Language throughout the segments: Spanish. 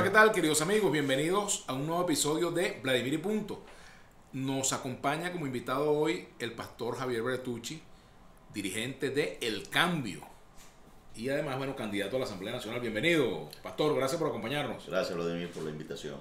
¿qué tal, queridos amigos? Bienvenidos a un nuevo episodio de Vladimir y Punto. Nos acompaña como invitado hoy el pastor Javier Bertucci, dirigente de El Cambio y además, bueno, candidato a la Asamblea Nacional. Bienvenido, pastor, gracias por acompañarnos. Gracias, Vladimir, por la invitación.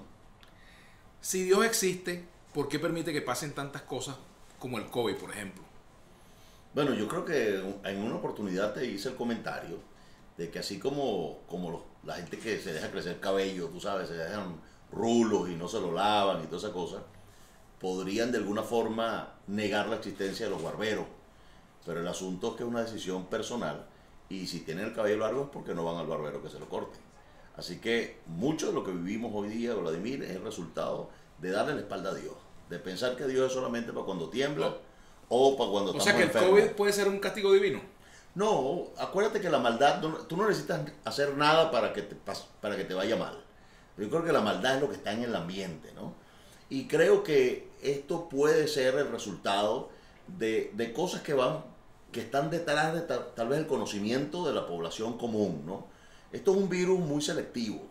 Si Dios existe, ¿por qué permite que pasen tantas cosas como el COVID, por ejemplo? Bueno, yo creo que en una oportunidad te hice el comentario de que así como la gente que se deja crecer cabello, tú sabes, se dejan rulos y no se lo lavan y todas esas cosas, podrían de alguna forma negar la existencia de los barberos. Pero el asunto es que es una decisión personal y si tienen el cabello largo es porque no van al barbero que se lo corte. Así que mucho de lo que vivimos hoy día, Vladimir, es el resultado de darle la espalda a Dios, de pensar que Dios es solamente para cuando tiembla o para cuando estamos enfermos. O sea que el COVID puede ser un castigo divino. No, acuérdate que la maldad, tú no necesitas hacer nada para que te vaya mal. Yo creo que la maldad es lo que está en el ambiente, ¿no? Y creo que esto puede ser el resultado de cosas que están detrás de tal vez el conocimiento de la población común, ¿no? Esto es un virus muy selectivo.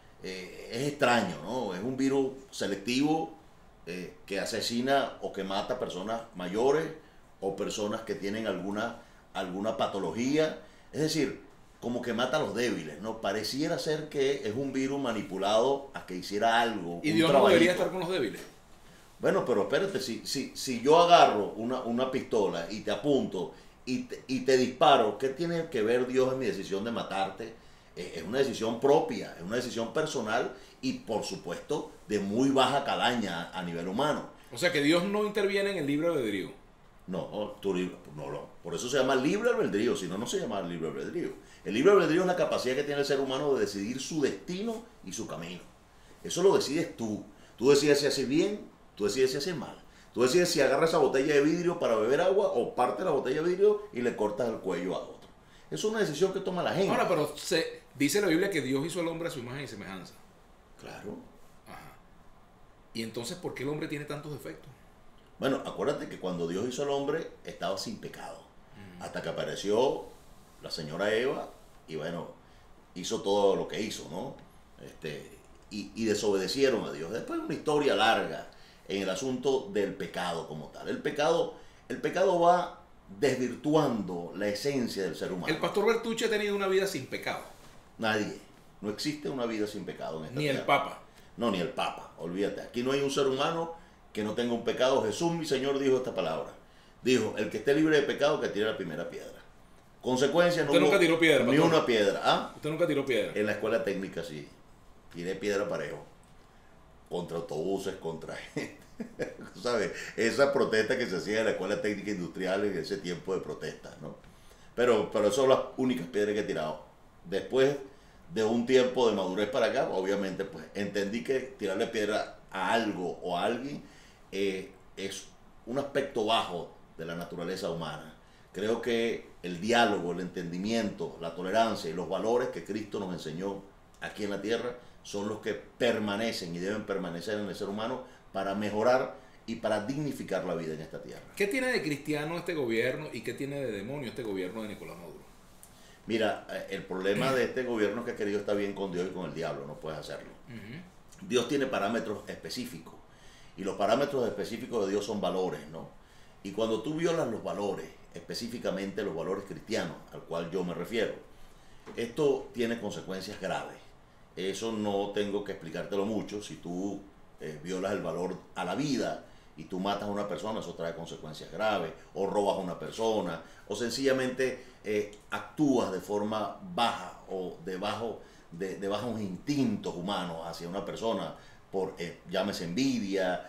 Es extraño, ¿no? Es un virus selectivo que asesina o que mata a personas mayores o personas que tienen alguna patología, es decir, como que mata a los débiles, ¿no? Pareciera ser que es un virus manipulado a que hiciera algo. ¿Y Dios no debería estar con los débiles? Bueno, pero espérate, si yo agarro una pistola y te apunto y te disparo, ¿qué tiene que ver Dios en mi decisión de matarte? Es una decisión propia, es una decisión personal y por supuesto de muy baja calaña a nivel humano. O sea que Dios no interviene en el libre albedrío. No, por eso se llama libre albedrío, si no, no se llama libre albedrío. El libre albedrío es la capacidad que tiene el ser humano de decidir su destino y su camino. Eso lo decides tú. Tú decides si haces bien, tú decides si haces mal. Tú decides si agarras esa botella de vidrio para beber agua o parte la botella de vidrio y le cortas el cuello a otro. Es una decisión que toma la gente. Ahora, pero dice la Biblia que Dios hizo al hombre a su imagen y semejanza. Claro. Ajá. ¿Y entonces por qué el hombre tiene tantos defectos? Bueno, acuérdate que cuando Dios hizo al hombre estaba sin pecado. Hasta que apareció la señora Eva y bueno, hizo todo lo que hizo, ¿no? Y desobedecieron a Dios. Después una historia larga en el asunto del pecado como tal. El pecado va desvirtuando la esencia del ser humano. El pastor Bertucci ha tenido una vida sin pecado. Nadie. No existe una vida sin pecado en esta Ni tierra. el Papa. No, ni el Papa. Olvídate. Aquí no hay un ser humano que no tenga un pecado. Jesús, mi Señor, dijo esta palabra. Dijo, el que esté libre de pecado, que tire la primera piedra. Consecuencia, no Usted nunca tiró piedra, ni pastor. una piedra. ¿Ah? Usted nunca tiró piedra. En la escuela técnica sí. Tiré piedra parejo. Contra autobuses, contra gente. ¿Sabes? Esa protesta que se hacía en la escuela técnica industrial en ese tiempo de protestas, ¿no? Pero son las únicas piedras que he tirado. Después de un tiempo de madurez para acá, obviamente, pues entendí que tirarle piedra a algo o a alguien es un aspecto bajo de la naturaleza humana. Creo que el diálogo, el entendimiento, la tolerancia y los valores que Cristo nos enseñó aquí en la tierra son los que permanecen y deben permanecer en el ser humano para mejorar y para dignificar la vida en esta tierra. ¿Qué tiene de cristiano este gobierno y qué tiene de demonio este gobierno de Nicolás Maduro? Mira, el problema de este gobierno es que ha querido estar bien con Dios y con el diablo, no puedes hacerlo. Dios tiene parámetros específicos y los parámetros específicos de Dios son valores, ¿no? Y cuando tú violas los valores, específicamente los valores cristianos, al cual yo me refiero, esto tiene consecuencias graves. Eso no tengo que explicártelo mucho. Si tú violas el valor a la vida y tú matas a una persona, eso trae consecuencias graves, o robas a una persona, o sencillamente actúas de forma baja o de bajos instintos humanos hacia una persona por, llámese envidia,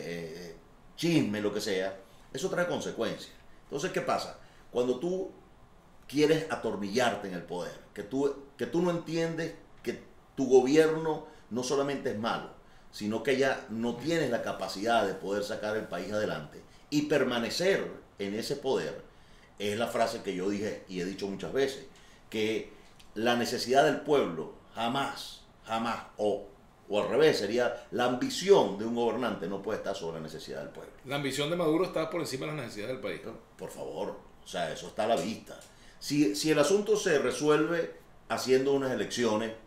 chisme, lo que sea. Eso trae consecuencias. Entonces, ¿qué pasa? Cuando tú quieres atornillarte en el poder, que tú no entiendes que tu gobierno no solamente es malo, sino que ya no tienes la capacidad de poder sacar el país adelante y permanecer en ese poder, es la frase que yo dije y he dicho muchas veces, que la necesidad del pueblo jamás, o al revés, sería la ambición de un gobernante no puede estar sobre la necesidad del pueblo. La ambición de Maduro está por encima de las necesidades del país. Por favor, o sea, eso está a la vista. Si el asunto se resuelve haciendo unas elecciones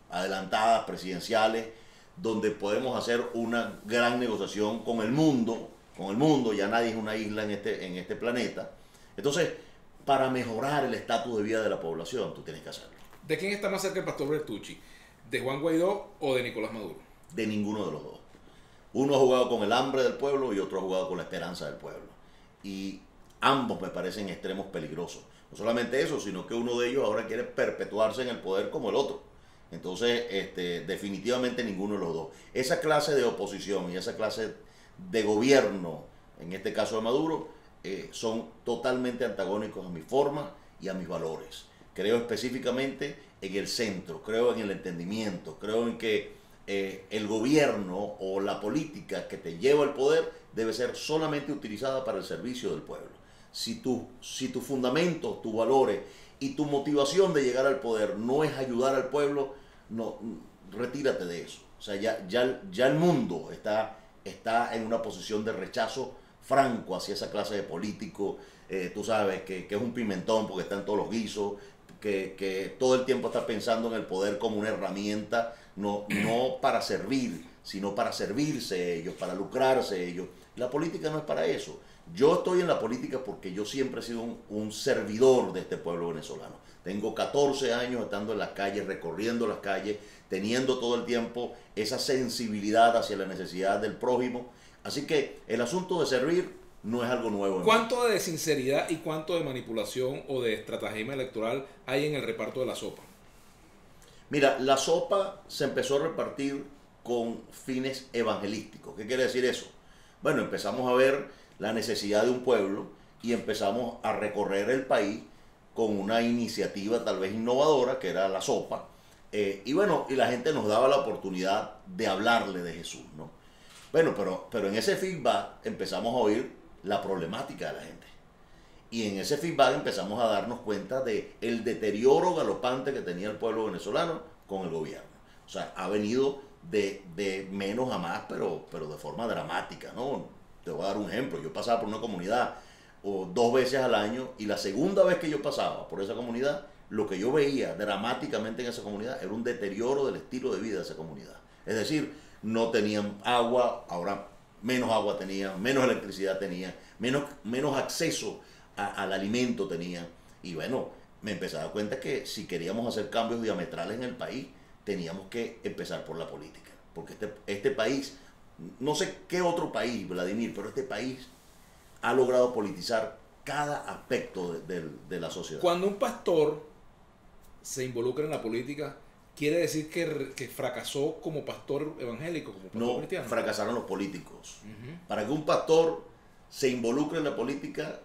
adelantadas, presidenciales, donde podemos hacer una gran negociación con el mundo, ya nadie es una isla en este planeta. Entonces, para mejorar el estatus de vida de la población, tú tienes que hacerlo. ¿De quién está más cerca el pastor Bertucci? ¿De Juan Guaidó o de Nicolás Maduro? De ninguno de los dos. Uno ha jugado con el hambre del pueblo y otro ha jugado con la esperanza del pueblo. Y ambos me parecen extremos peligrosos. No solamente eso, sino que uno de ellos ahora quiere perpetuarse en el poder como el otro. Entonces, definitivamente ninguno de los dos. Esa clase de oposición y esa clase de gobierno, en este caso de Maduro, son totalmente antagónicos a mi forma y a mis valores. Creo específicamente en el centro, creo en el entendimiento, creo en que el gobierno o la política que te lleva al poder debe ser solamente utilizada para el servicio del pueblo. Si tus fundamentos, tus valores y tu motivación de llegar al poder no es ayudar al pueblo, no, retírate de eso. O sea, ya el mundo está en una posición de rechazo franco hacia esa clase de político, tú sabes, que es un pimentón porque está en todos los guisos, que todo el tiempo está pensando en el poder como una herramienta, no para servir, sino para servirse ellos, para lucrarse ellos. La política no es para eso. Yo estoy en la política porque yo siempre he sido un servidor de este pueblo venezolano. Tengo 14 años estando en las calles, recorriendo las calles, teniendo todo el tiempo esa sensibilidad hacia la necesidad del prójimo. Así que el asunto de servir no es algo nuevo. ¿Cuánto de sinceridad y cuánto de manipulación o de estratagema electoral hay en el reparto de la sopa? Mira, la sopa se empezó a repartir con fines evangelísticos. ¿Qué quiere decir eso? Bueno, empezamos a ver la necesidad de un pueblo y empezamos a recorrer el país con una iniciativa tal vez innovadora, que era la sopa. Y bueno, y la gente nos daba la oportunidad de hablarle de Jesús, ¿no? Bueno, pero en ese feedback empezamos a oír la problemática de la gente. Y en ese feedback empezamos a darnos cuenta de el deterioro galopante que tenía el pueblo venezolano con el gobierno. O sea, ha venido de menos a más, pero de forma dramática, ¿no? Te voy a dar un ejemplo. Yo pasaba por una comunidad 2 veces al año y la segunda vez que yo pasaba por esa comunidad, lo que yo veía dramáticamente en esa comunidad era un deterioro del estilo de vida de esa comunidad. Es decir, no tenían agua, ahora menos agua tenían, menos electricidad tenían, menos acceso al alimento tenían. Y bueno, me empecé a dar cuenta que si queríamos hacer cambios diametrales en el país, teníamos que empezar por la política. Porque este país, no sé qué otro país, Vladimir, pero este país ha logrado politizar cada aspecto de la sociedad. Cuando un pastor se involucra en la política, ¿quiere decir que fracasó como pastor evangélico, como pastor cristiano? No, fracasaron los políticos. Para que un pastor se involucre en la política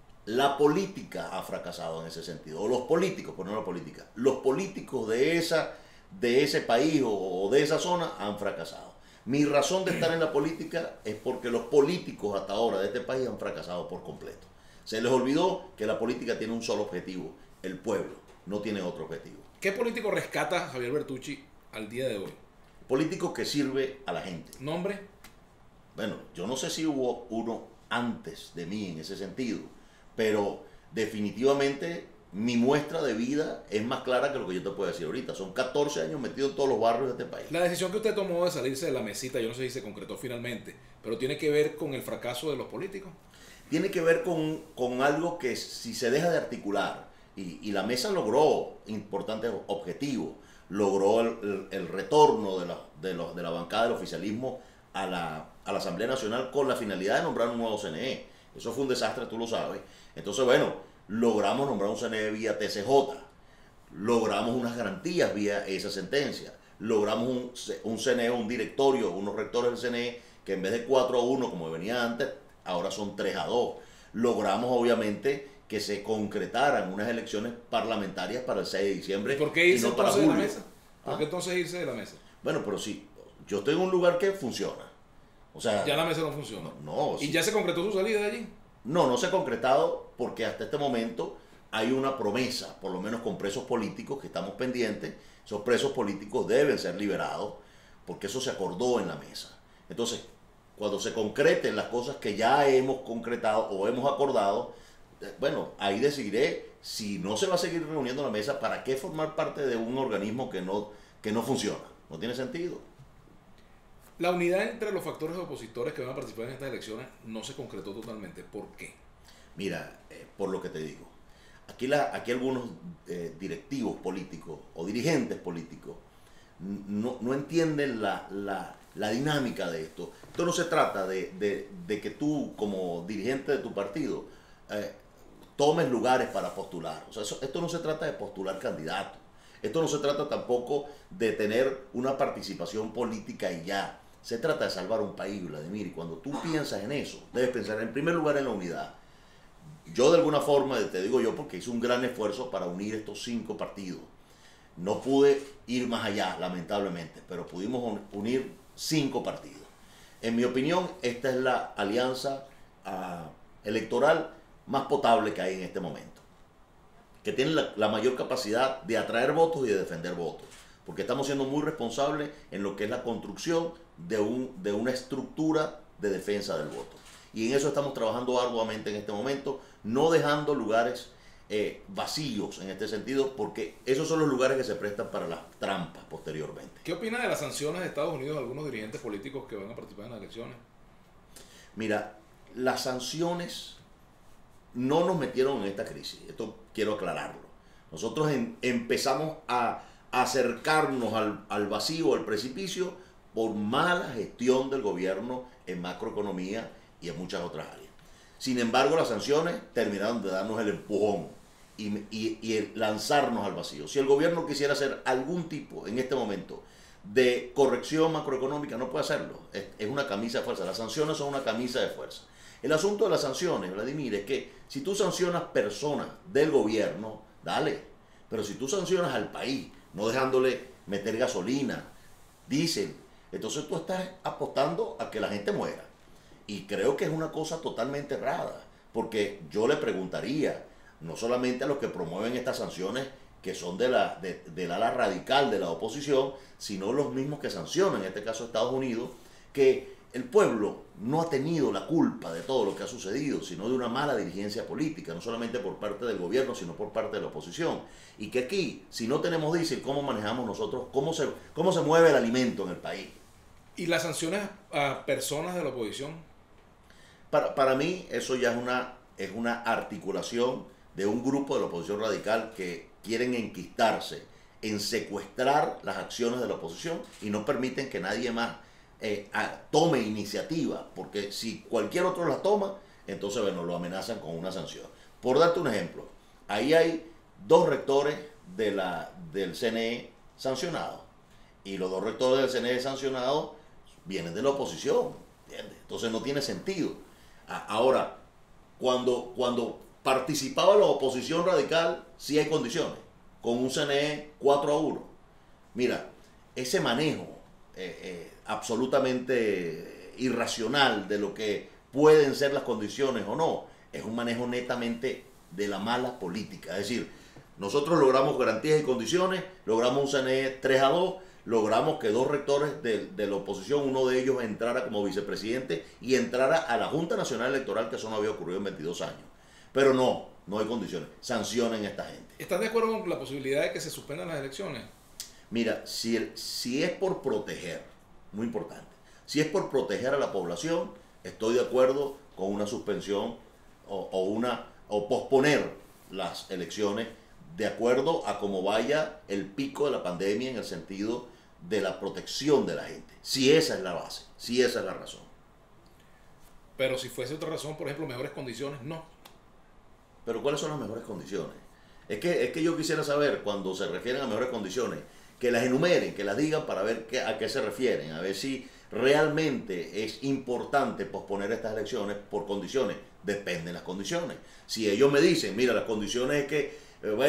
ha fracasado en ese sentido. O los políticos, pero no la política. Los políticos de ese país o de esa zona han fracasado. Mi razón de estar en la política es porque los políticos hasta ahora de este país han fracasado por completo. Se les olvidó que la política tiene un solo objetivo, el pueblo, no tiene otro objetivo. ¿Qué político rescata Javier Bertucci al día de hoy? Político que sirve a la gente. ¿Nombre? Bueno, yo no sé si hubo uno antes de mí en ese sentido, pero definitivamente mi muestra de vida es más clara que lo que yo te puedo decir ahorita. Son 14 años metido en todos los barrios de este país. La decisión que usted tomó de salirse de la mesita, yo no sé si se concretó finalmente, pero tiene que ver con el fracaso de los políticos. Tiene que ver con algo que si se deja de articular, y la mesa logró importantes objetivos, logró el retorno de la bancada del oficialismo a la Asamblea Nacional con la finalidad de nombrar un nuevo CNE. Eso fue un desastre, tú lo sabes. Entonces, bueno, logramos nombrar un CNE vía TCJ, logramos unas garantías vía esa sentencia, logramos un CNE, un directorio, unos rectores del CNE que en vez de 4-1 como venía antes, ahora son 3-2. Logramos obviamente que se concretaran unas elecciones parlamentarias para el 6 de diciembre. ¿Y por qué irse no para entonces de la julio? mesa? ¿Por qué entonces irse de la mesa? Bueno, pero sí, yo estoy en un lugar que funciona. O sea, ya la mesa no funciona. No, ¿Y sí. ya se concretó su salida de allí? No se ha concretado porque hasta este momento hay una promesa, por lo menos con presos políticos que estamos pendientes. Esos presos políticos deben ser liberados porque eso se acordó en la mesa. Entonces, cuando se concreten las cosas que ya hemos concretado o hemos acordado, bueno, ahí decidiré si no se va a seguir reuniendo la mesa, para qué formar parte de un organismo que no que no funciona. No tiene sentido. La unidad entre los factores opositores que van a participar en estas elecciones no se concretó totalmente. ¿Por qué? Mira, por lo que te digo, aquí algunos directivos políticos o dirigentes políticos no entienden la dinámica de esto. Esto no se trata de que tú, como dirigente de tu partido, tomes lugares para postular. O sea, esto no se trata de postular candidatos. Esto no se trata tampoco de tener una participación política y ya. Se trata de salvar un país, Vladimir. Y cuando tú piensas en eso, debes pensar en primer lugar en la unidad. Yo de alguna forma, te digo yo, porque hice un gran esfuerzo para unir estos 5 partidos. No pude ir más allá, lamentablemente, pero pudimos unir 5 partidos. En mi opinión, esta es la alianza electoral más potable que hay en este momento, que tiene la mayor capacidad de atraer votos y de defender votos, porque estamos siendo muy responsables en lo que es la construcción de una estructura de defensa del voto. Y en eso estamos trabajando arduamente en este momento, no dejando lugares vacíos en este sentido, porque esos son los lugares que se prestan para las trampas posteriormente. ¿Qué opina de las sanciones de Estados Unidos a algunos dirigentes políticos que van a participar en las elecciones? Mira, las sanciones no nos metieron en esta crisis, esto quiero aclararlo. Nosotros empezamos a acercarnos al vacío, al precipicio, por mala gestión del gobierno en macroeconomía y en muchas otras áreas. Sin embargo, las sanciones terminaron de darnos el empujón y el lanzarnos al vacío. Si el gobierno quisiera hacer algún tipo, en este momento, de corrección macroeconómica, no puede hacerlo. Es una camisa de fuerza. Las sanciones son una camisa de fuerza. El asunto de las sanciones, Vladimir, es que si tú sancionas personas del gobierno, dale. Pero si tú sancionas al país, no dejándole meter gasolina, diésel, entonces tú estás apostando a que la gente muera. Y creo que es una cosa totalmente errada, porque yo le preguntaría, no solamente a los que promueven estas sanciones, que son del ala radical de la oposición, sino los mismos que sancionan, en este caso Estados Unidos, que el pueblo no ha tenido la culpa de todo lo que ha sucedido, sino de una mala dirigencia política, no solamente por parte del gobierno, sino por parte de la oposición. Y que aquí, si no tenemos diésel, ¿cómo manejamos nosotros? ¿Cómo se mueve el alimento en el país? ¿Y las sanciones a personas de la oposición? Para mí eso ya es una articulación de un grupo de la oposición radical que quieren enquistarse en secuestrar las acciones de la oposición y no permiten que nadie más tome iniciativa, porque si cualquier otro la toma, entonces bueno, lo amenazan con una sanción. Por darte un ejemplo, ahí hay 2 rectores del CNE sancionados, y los 2 rectores del CNE sancionados vienen de la oposición, ¿entiendes? Entonces no tiene sentido. Ahora, cuando participaba la oposición radical, sí hay condiciones, con un CNE 4-1. Mira, ese manejo absolutamente irracional de lo que pueden ser las condiciones o no, es un manejo netamente de la mala política. Es decir, nosotros logramos garantías y condiciones, logramos un CNE 3-2, logramos que 2 rectores de la oposición, uno de ellos entrara como vicepresidente y entrara a la Junta Nacional Electoral, que eso no había ocurrido en 22 años. Pero no hay condiciones. Sancionen a esta gente. ¿Estás de acuerdo con la posibilidad de que se suspendan las elecciones? Mira, si es por proteger, muy importante, si es por proteger a la población, estoy de acuerdo con una suspensión o posponer las elecciones de acuerdo a cómo vaya el pico de la pandemia en el sentido de la protección de la gente. Si esa es la base, si esa es la razón. Pero si fuese otra razón, por ejemplo, mejores condiciones, no. Pero ¿cuáles son las mejores condiciones? Es que yo quisiera saber, cuando se refieren a mejores condiciones, que las enumeren, que las digan para ver a qué se refieren, a ver si realmente es importante posponer estas elecciones por condiciones. Dependen de las condiciones. Si ellos me dicen, mira, las condiciones es que,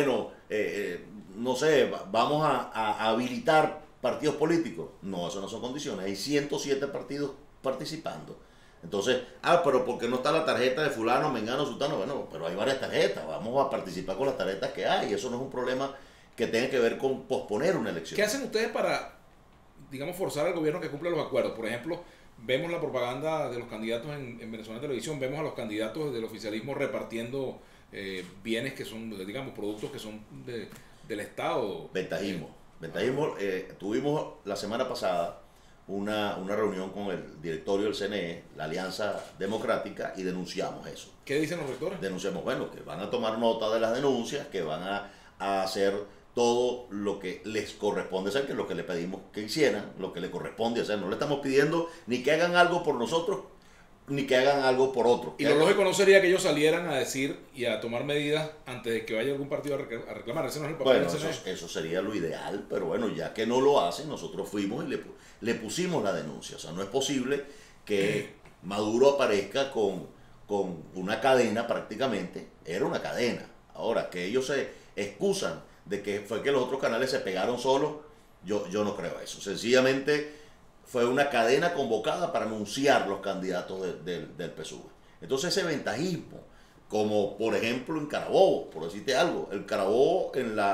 no sé, vamos a habilitar partidos políticos. No, eso no son condiciones. Hay 107 partidos participando. Entonces, pero porque no está la tarjeta de fulano, mengano, sultano, bueno, pero hay varias tarjetas, vamos a participar con las tarjetas que hay, eso no es un problema que tenga que ver con posponer una elección. ¿Qué hacen ustedes para, digamos, forzar al gobierno que cumpla los acuerdos? Por ejemplo, vemos la propaganda de los candidatos en Venezuela Televisión, vemos a los candidatos del oficialismo repartiendo bienes que son, digamos, productos que son del Estado. Ventajismo. Ventajismo, tuvimos la semana pasada una reunión con el directorio del CNE, la Alianza Democrática, y denunciamos eso. ¿Qué dicen los rectores? Denunciamos, bueno, que van a tomar nota de las denuncias, que van a hacer todo lo que les corresponde hacer, que es lo que le pedimos que hicieran, lo que le corresponde hacer. No le estamos pidiendo ni que hagan algo por nosotros, ni que hagan algo por otros. Y lo lógico no sería que ellos salieran a decir y a tomar medidas antes de que vaya algún partido a reclamar. Ese no es el papel Bueno, del CNE. eso sería lo ideal, pero bueno, ya que no lo hacen, nosotros fuimos y le pusimos la denuncia. O sea, no es posible que Maduro aparezca con una cadena prácticamente. Era una cadena. Ahora, que ellos se excusan de que fue que los otros canales se pegaron solos, yo no creo eso. Sencillamente fue una cadena convocada para anunciar los candidatos del PSUV. Entonces ese ventajismo, como por ejemplo en Carabobo, por decirte algo, el Carabobo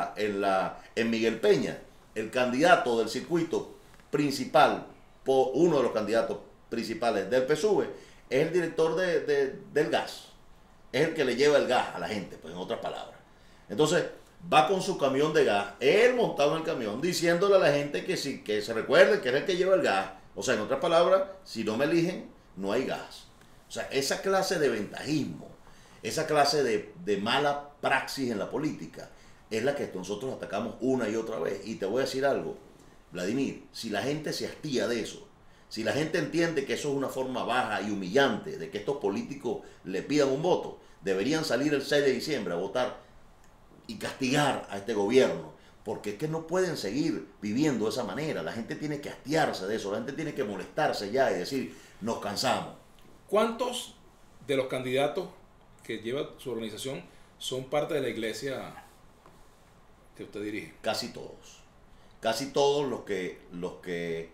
en Miguel Peña, el candidato del circuito principal, uno de los candidatos principales del PSUV, es el director del gas, es el que le lleva el gas a la gente, pues en otras palabras. Entonces va con su camión de gas, él montado en el camión, diciéndole a la gente que sí, que se recuerde que es el que lleva el gas. O sea, en otras palabras, si no me eligen, no hay gas. O sea, esa clase de ventajismo, esa clase de mala praxis en la política, es la que nosotros atacamos una y otra vez. Y te voy a decir algo, Vladimir, si la gente se hastía de eso, si la gente entiende que eso es una forma baja y humillante de que estos políticos le pidan un voto, deberían salir el 6 de diciembre a votar y castigar a este gobierno, porque es que no pueden seguir viviendo de esa manera. La gente tiene que hastiarse de eso, la gente tiene que molestarse ya y decir, nos cansamos. ¿Cuántos de los candidatos que lleva su organización son parte de la iglesia que usted dirige? Casi todos. Casi todos los que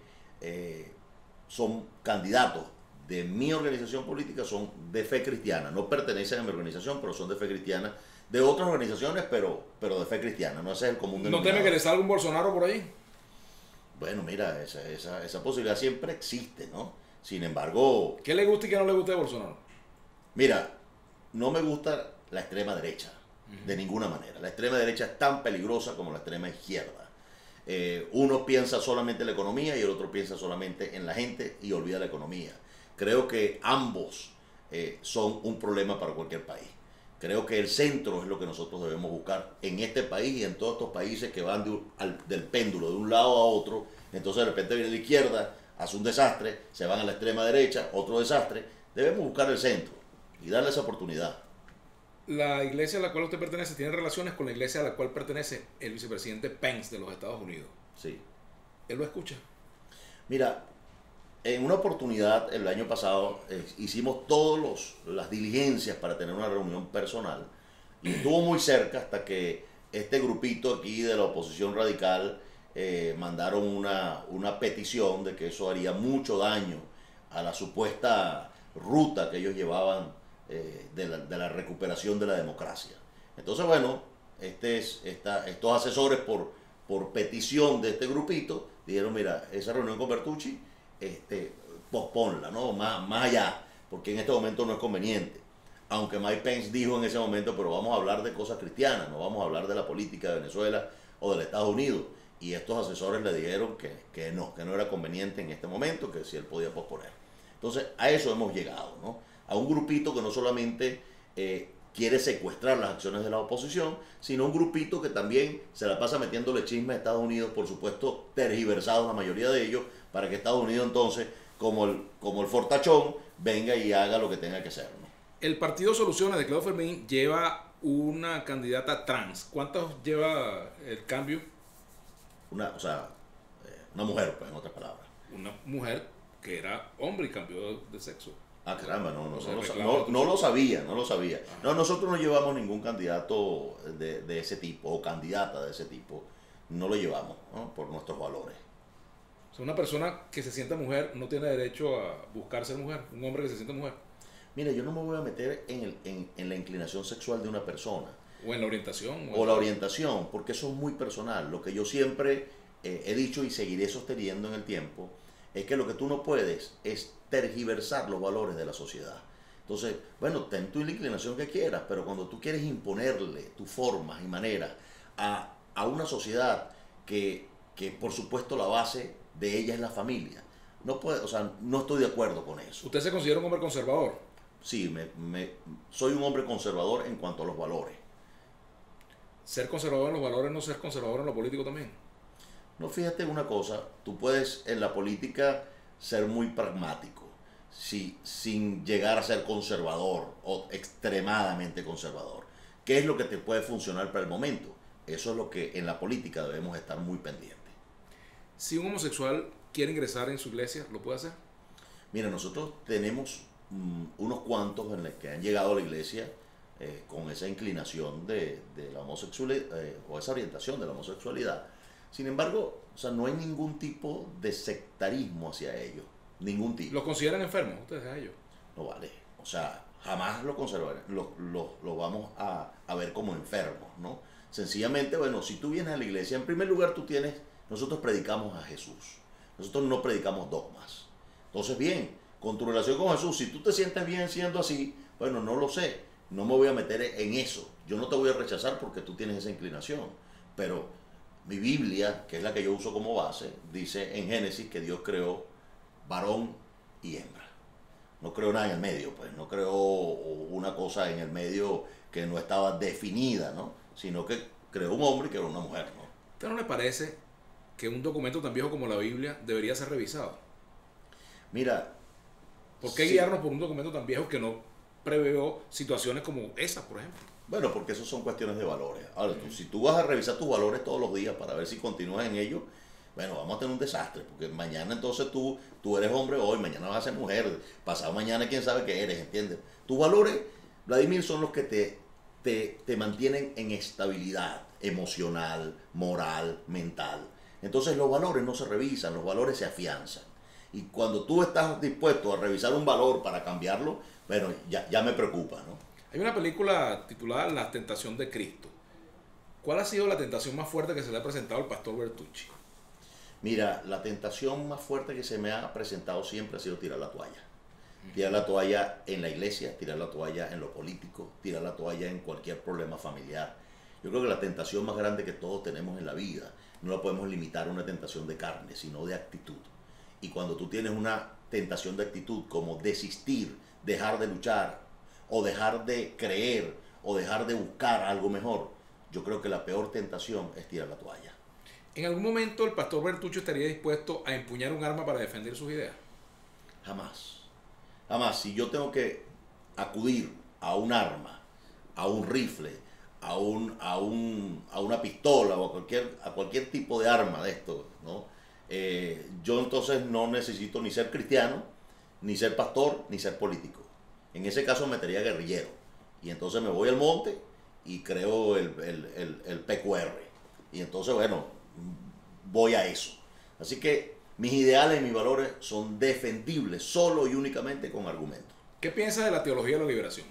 son candidatos de mi organización política son de fe cristiana. No pertenecen a mi organización, pero son de fe cristiana. De otras organizaciones, pero de fe cristiana, no ese es el común denominador. ¿No teme que le salga un Bolsonaro por ahí? Bueno, mira, esa posibilidad siempre existe, ¿no? Sin embargo... ¿Qué le gusta y qué no le gusta de Bolsonaro? Mira, no me gusta la extrema derecha, de ninguna manera. La extrema derecha es tan peligrosa como la extrema izquierda. Uno piensa solamente en la economía y el otro piensa solamente en la gente y olvida la economía. Creo que ambos son un problema para cualquier país. Creo que el centro es lo que nosotros debemos buscar en este país y en todos estos países que van del péndulo de un lado a otro. Entonces de repente viene la izquierda, hace un desastre, se van a la extrema derecha, otro desastre. Debemos buscar el centro y darle esa oportunidad. La iglesia a la cual usted pertenece tiene relaciones con la iglesia a la cual pertenece el vicepresidente Pence de los Estados Unidos. Sí. ¿Él lo escucha? Mira, en una oportunidad el año pasado hicimos todas las diligencias para tener una reunión personal y estuvo muy cerca hasta que este grupito aquí de la oposición radical mandaron una petición de que eso haría mucho daño a la supuesta ruta que ellos llevaban de la recuperación de la democracia. Entonces, bueno, estos asesores por petición de este grupito dijeron, mira, esa reunión con Bertucci, posponla, ¿no? Más allá, porque en este momento no es conveniente. Aunque Mike Pence dijo en ese momento, pero vamos a hablar de cosas cristianas, no vamos a hablar de la política de Venezuela o de Estados Unidos. Y estos asesores le dijeron que no era conveniente en este momento, que si él podía posponer. Entonces, a eso hemos llegado, ¿no? A un grupito que no solamente quiere secuestrar las acciones de la oposición, sino un grupito que también se la pasa metiéndole chisme a Estados Unidos, por supuesto tergiversados la mayoría de ellos, para que Estados Unidos entonces, como el fortachón, venga y haga lo que tenga que hacer, ¿no? El Partido Soluciones de Claudio Fermín lleva una candidata trans. ¿Cuántos lleva el cambio? Una mujer, pues, en otras palabras. Una mujer que era hombre y cambió de sexo. Ah, caramba, no reclama lo sabía. No, nosotros no llevamos ningún candidato de ese tipo o candidata de ese tipo. No lo llevamos, ¿no? Por nuestros valores. O sea, una persona que se sienta mujer no tiene derecho a buscar ser mujer. Un hombre que se siente mujer. Mira, yo no me voy a meter en la inclinación sexual de una persona. O en la orientación. O la orientación, porque eso es muy personal. Lo que yo siempre he dicho y seguiré sosteniendo en el tiempo es que lo que tú no puedes es tergiversar los valores de la sociedad. Entonces, bueno, ten tu inclinación que quieras, pero cuando tú quieres imponerle tus formas y maneras a una sociedad que que por supuesto la base de ella es la familia. No puede, o sea, no estoy de acuerdo con eso. ¿Usted se considera un hombre conservador? Sí, soy un hombre conservador en cuanto a los valores. ¿Ser conservador en los valores no ser conservador en lo político también? No, fíjate una cosa, tú puedes en la política ser muy pragmático, sin llegar a ser conservador o extremadamente conservador. ¿Qué es lo que te puede funcionar para el momento? Eso es lo que en la política debemos estar muy pendientes. Si un homosexual quiere ingresar en su iglesia, ¿lo puede hacer? Mira, nosotros tenemos unos cuantos en los que han llegado a la iglesia con esa inclinación de la homosexualidad o esa orientación de la homosexualidad. Sin embargo, o sea, no hay ningún tipo de sectarismo hacia ellos, ningún tipo. ¿Los consideran enfermos ustedes a ellos? No vale, o sea, jamás lo conservarán, lo vamos a ver como enfermos, ¿no? Sencillamente, bueno, si tú vienes a la iglesia, en primer lugar nosotros predicamos a Jesús, nosotros no predicamos dogmas. Entonces, bien, con tu relación con Jesús, si tú te sientes bien siendo así, bueno, no lo sé, no me voy a meter en eso, yo no te voy a rechazar porque tú tienes esa inclinación, pero mi Biblia, que es la que yo uso como base, dice en Génesis que Dios creó varón y hembra. No creó nada en el medio, pues, no creó una cosa en el medio que no estaba definida, ¿no? Sino que creó un hombre y creó una mujer, ¿no? ¿A usted no le parece que un documento tan viejo como la Biblia debería ser revisado? Mira, ¿por qué guiarnos por un documento tan viejo que no preveó situaciones como esa, por ejemplo? Bueno, porque eso son cuestiones de valores. Ahora, si tú vas a revisar tus valores todos los días para ver si continúas en ellos, bueno, vamos a tener un desastre, porque mañana entonces tú eres hombre hoy, mañana vas a ser mujer, pasado mañana quién sabe qué eres, ¿entiendes? Tus valores, Vladimir, son los que te mantienen en estabilidad emocional, moral, mental. Entonces los valores no se revisan, los valores se afianzan. Y cuando tú estás dispuesto a revisar un valor para cambiarlo, bueno, ya me preocupa, ¿no? Hay una película titulada La Tentación de Cristo. ¿Cuál ha sido la tentación más fuerte que se le ha presentado al pastor Bertucci? Mira, la tentación más fuerte que se me ha presentado siempre ha sido tirar la toalla. Tirar la toalla en la iglesia, tirar la toalla en lo político, tirar la toalla en cualquier problema familiar. Yo creo que la tentación más grande que todos tenemos en la vida no la podemos limitar a una tentación de carne, sino de actitud. Y cuando tú tienes una tentación de actitud como desistir, dejar de luchar, o dejar de creer, o dejar de buscar algo mejor, yo creo que la peor tentación es tirar la toalla. ¿En algún momento el pastor Bertucci estaría dispuesto a empuñar un arma para defender sus ideas? Jamás. Jamás. Si yo tengo que acudir a un arma, a un rifle, a una pistola o a cualquier tipo de arma de esto, ¿no? Yo entonces no necesito ni ser cristiano, ni ser pastor, ni ser político. En ese caso me metería guerrillero. Y entonces me voy al monte y creo el PQR. Y entonces, bueno, voy a eso. Así que mis ideales y mis valores son defendibles solo y únicamente con argumentos. ¿Qué piensa de la teología de la liberación?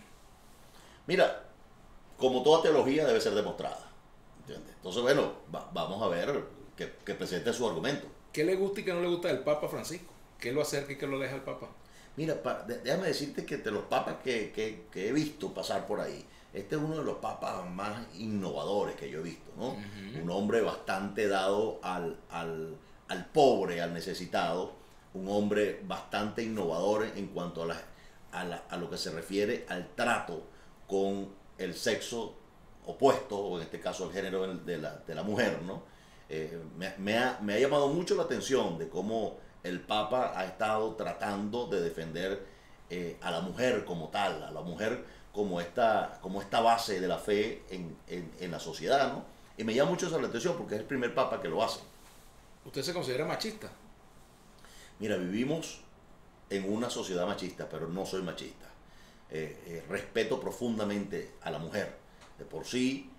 Mira, como toda teología debe ser demostrada, ¿entiendes? Entonces, bueno, vamos a ver que presente su argumento. ¿Qué le gusta y qué no le gusta del Papa Francisco? ¿Qué lo acerca y qué lo aleja al Papa? Mira, déjame decirte que de los papas que he visto pasar por ahí, este es uno de los papas más innovadores que yo he visto, ¿no? Un hombre bastante dado al pobre, al necesitado, un hombre bastante innovador en cuanto a lo que se refiere al trato con el sexo opuesto, o en este caso el género de la mujer, ¿no? Me ha llamado mucho la atención de cómo el Papa ha estado tratando de defender a la mujer como tal, a la mujer como esta base de la fe en la sociedad, ¿no? Y me llama mucho esa atención porque es el primer Papa que lo hace. ¿Usted se considera machista? Mira, vivimos en una sociedad machista, pero no soy machista. Respeto profundamente a la mujer. De por sí,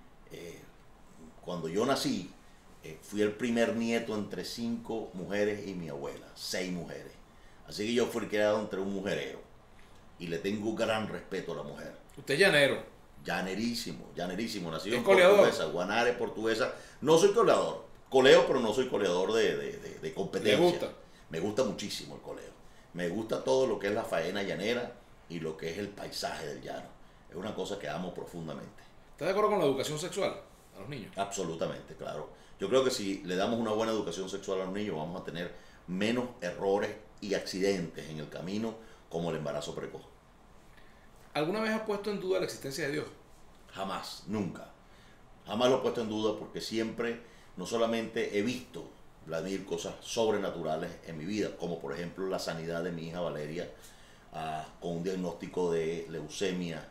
cuando yo nací, fui el primer nieto entre 5 mujeres y mi abuela, 6 mujeres. Así que yo fui criado entre un mujerero y le tengo gran respeto a la mujer. ¿Usted es llanero? Llanerísimo, nacido en coleador? Portuguesa, Guanare, Portuguesa. No soy coleador, coleo, pero no soy coleador de competencia. ¿Le gusta? Me gusta muchísimo el coleo. Me gusta todo lo que es la faena llanera y lo que es el paisaje del llano. Es una cosa que amo profundamente. ¿Está de acuerdo con la educación sexual a los niños? Absolutamente, claro. Yo creo que si le damos una buena educación sexual a los niños, vamos a tener menos errores y accidentes en el camino, como el embarazo precoz. ¿Alguna vez has puesto en duda la existencia de Dios? Jamás, nunca. Jamás lo he puesto en duda porque siempre, no solamente he visto, Vladimir, cosas sobrenaturales en mi vida, como por ejemplo la sanidad de mi hija Valeria, con un diagnóstico de leucemia,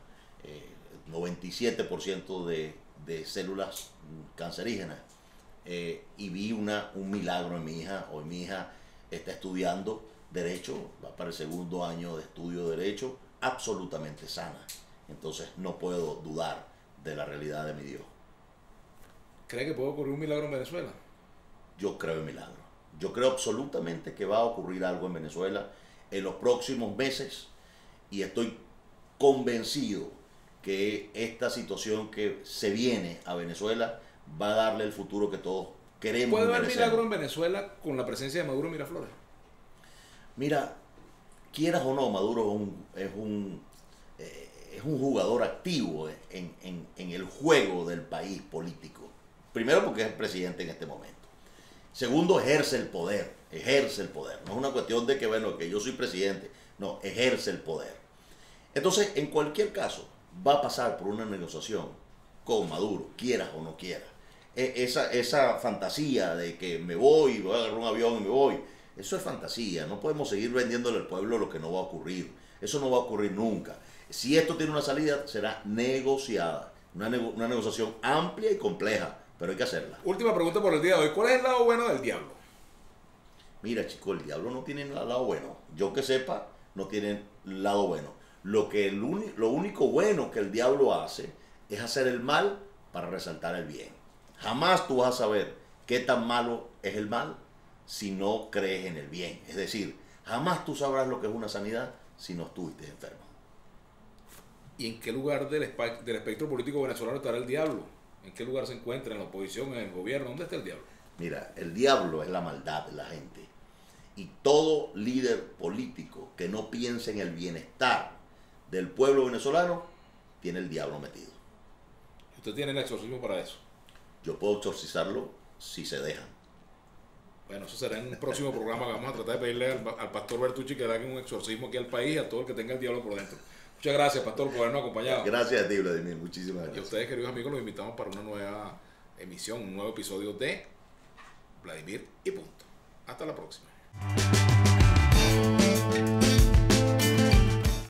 97% de células cancerígenas, y vi un milagro en mi hija. Hoy mi hija está estudiando Derecho, va para el 2.º año de estudio de Derecho, absolutamente sana. Entonces no puedo dudar de la realidad de mi Dios. ¿Cree que puede ocurrir un milagro en Venezuela? Yo creo en milagros. Yo creo absolutamente que va a ocurrir algo en Venezuela en los próximos meses y estoy convencido que esta situación que se viene a Venezuela va a darle el futuro que todos queremos. ¿Puede haber milagro en Venezuela con la presencia de Maduro y Miraflores? Mira, quieras o no, Maduro es un jugador activo en el juego del país político. Primero porque es el presidente en este momento. Segundo, ejerce el poder. No es una cuestión de que, bueno, que yo soy presidente. No, ejerce el poder. Entonces, en cualquier caso, va a pasar por una negociación con Maduro, quieras o no quieras. Esa fantasía de que me voy a agarrar un avión y me voy, eso es fantasía. No podemos seguir vendiéndole al pueblo lo que no va a ocurrir. Eso no va a ocurrir nunca. Si esto tiene una salida, será negociada. Una negociación amplia y compleja, pero hay que hacerla. Última pregunta por el día de hoy. ¿Cuál es el lado bueno del diablo? Mira, chico, el diablo no tiene lado bueno. Yo que sepa, no tiene lado bueno. Lo único bueno que el diablo hace es hacer el mal para resaltar el bien. Jamás tú vas a saber qué tan malo es el mal si no crees en el bien. Es decir, jamás tú sabrás lo que es una sanidad si no estuviste enfermo. ¿Y en qué lugar del espectro político venezolano estará el diablo? ¿En qué lugar se encuentra? ¿En la oposición? ¿En el gobierno? ¿Dónde está el diablo? Mira, el diablo es la maldad de la gente. Y todo líder político que no piense en el bienestar del pueblo venezolano tiene el diablo metido. ¿Usted tiene el exorcismo para eso? Yo puedo exorcizarlo si se dejan. Bueno, eso será en un próximo programa que vamos a tratar de pedirle al pastor Bertucci que haga un exorcismo aquí al país y a todo el que tenga el diablo por dentro. Muchas gracias, pastor, por habernos acompañado. Gracias a ti, Vladimir. Muchísimas gracias. Y a ustedes, queridos amigos, los invitamos para una nueva emisión, un nuevo episodio de Vladimir y punto. Hasta la próxima.